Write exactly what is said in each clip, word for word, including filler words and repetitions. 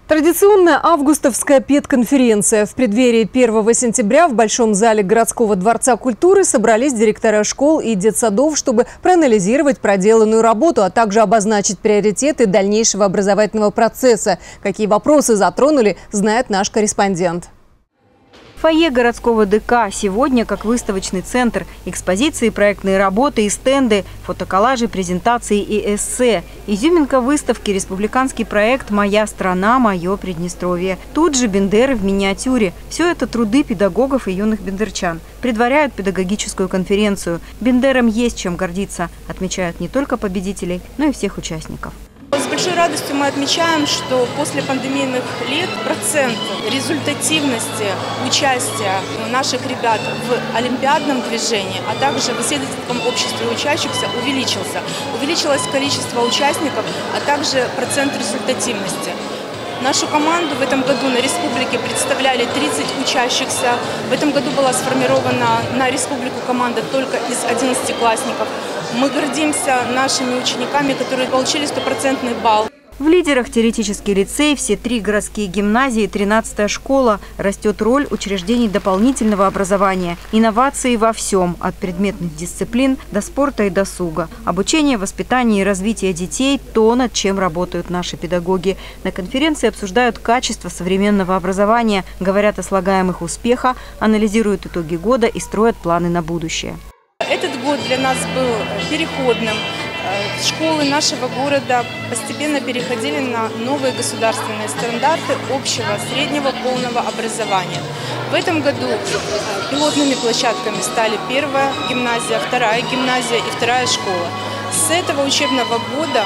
Традиционная августовская педконференция. В преддверии первого сентября в Большом зале городского дворца культуры собрались директора школ и детсадов, чтобы проанализировать проделанную работу, а также обозначить приоритеты дальнейшего образовательного процесса. Какие вопросы затронули, знает наш корреспондент. Фойе городского ДК сегодня как выставочный центр. Экспозиции, проектные работы и стенды, фотоколлажи, презентации и эссе. Изюминка выставки – республиканский проект «Моя страна, мое Приднестровье». Тут же бендеры в миниатюре. Все это труды педагогов и юных бендерчан. Предваряют педагогическую конференцию. Бендерам есть чем гордиться, отмечают не только победителей, но и всех участников. С большой радостью мы отмечаем, что после пандемийных лет процент результативности участия наших ребят в олимпиадном движении, а также в исследовательском обществе учащихся увеличился. Увеличилось количество участников, а также процент результативности. Нашу команду в этом году на республике представляли тридцать учащихся. В этом году была сформирована на республику команда только из одиннадцатиклассников. Мы гордимся нашими учениками, которые получили стопроцентный балл. В лидерах теоретический лицей, все три городские гимназии, тринадцатая школа. Растет роль учреждений дополнительного образования. Инновации во всем, от предметных дисциплин до спорта и досуга. Обучение, воспитание и развитие детей – то, над чем работают наши педагоги. На конференции обсуждают качество современного образования, говорят о слагаемых успеха, анализируют итоги года и строят планы на будущее. Этот год для нас был переходным. Школы нашего города постепенно переходили на новые государственные стандарты общего, среднего, полного образования. В этом году пилотными площадками стали первая гимназия, вторая гимназия и вторая школа. С этого учебного года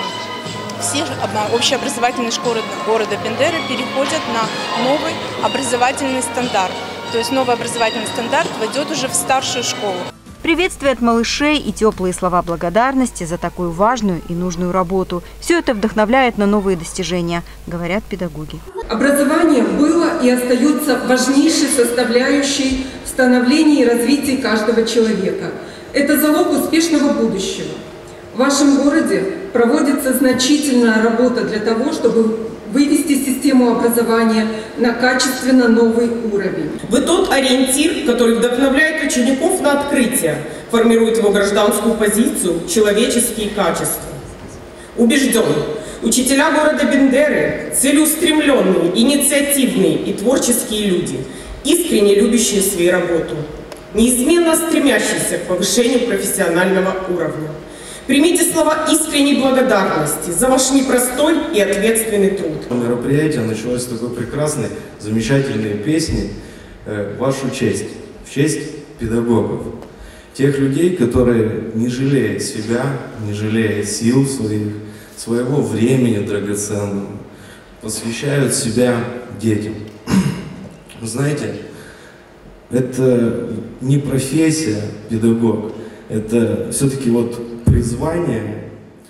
все общеобразовательные школы города Бендеры переходят на новый образовательный стандарт. То есть новый образовательный стандарт войдет уже в старшую школу. Приветствие от малышей и теплые слова благодарности за такую важную и нужную работу. Все это вдохновляет на новые достижения, говорят педагоги. Образование было и остается важнейшей составляющей в становлении и развитии каждого человека. Это залог успешного будущего. В вашем городе проводится значительная работа для того, чтобы вывести систему образования на качественно новый уровень. Вы тот ориентир, который вдохновляет учеников на открытие, формирует его гражданскую позицию, человеческие качества. Убежден, учителя города Бендеры – целеустремленные, инициативные и творческие люди, искренне любящие свою работу, неизменно стремящиеся к повышению профессионального уровня. Примите слова искренней благодарности за ваш непростой и ответственный труд. Мероприятие началось с такой прекрасной, замечательной песни в вашу честь, в честь педагогов. Тех людей, которые, не жалея себя, не жалея сил своих, своего времени драгоценного, посвящают себя детям. Вы знаете, это не профессия педагог, это все-таки вот призвание.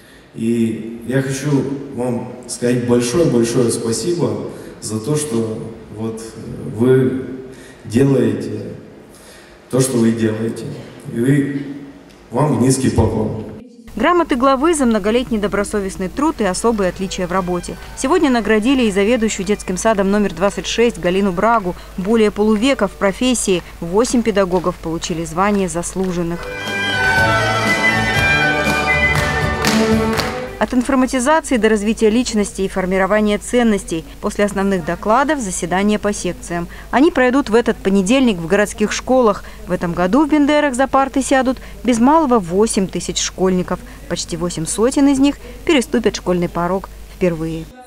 И я хочу вам сказать большое-большое спасибо за то, что вот вы делаете то, что вы делаете. И вы, вам низкий поклон. Грамоты главы за многолетний добросовестный труд и особые отличия в работе. Сегодня наградили и заведующую детским садом номер двадцать шесть Галину Брагу. Более полувека в профессии. Восемь педагогов получили звание заслуженных. От информатизации до развития личности и формирования ценностей. После основных докладов заседания по секциям. Они пройдут в этот понедельник в городских школах. В этом году в Бендерах за парты сядут без малого восемь тысяч школьников. Почти восемь сотен из них переступят школьный порог впервые.